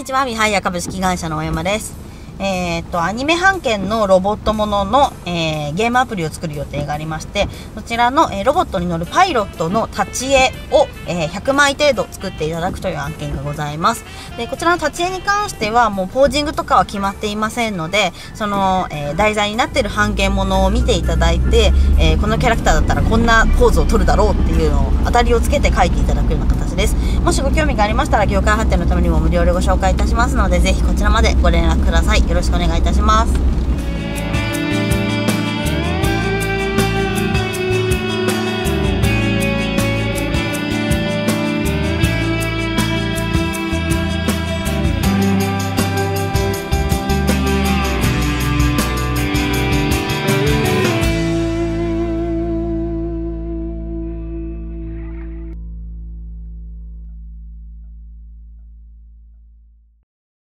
ちは、ハイア株式会社の大山です。アニメ版権のロボットものの、ゲームアプリを作る予定がありまして、そちらの、ロボットに乗るパイロットの立ち絵を、100枚程度作っていただくという案件がございます。で、こちらの立ち絵に関してはもうポージングとかは決まっていませんので、その、題材になっている版権ものを見ていただいて、このキャラクターだったらこんなポーズを取るだろうっていうのを当たりをつけて書いていただくような形です。もしご興味がありましたら業界発展のためにも無料でご紹介いたしますので、ぜひこちらまでご連絡ください。よろしくお願いいたします。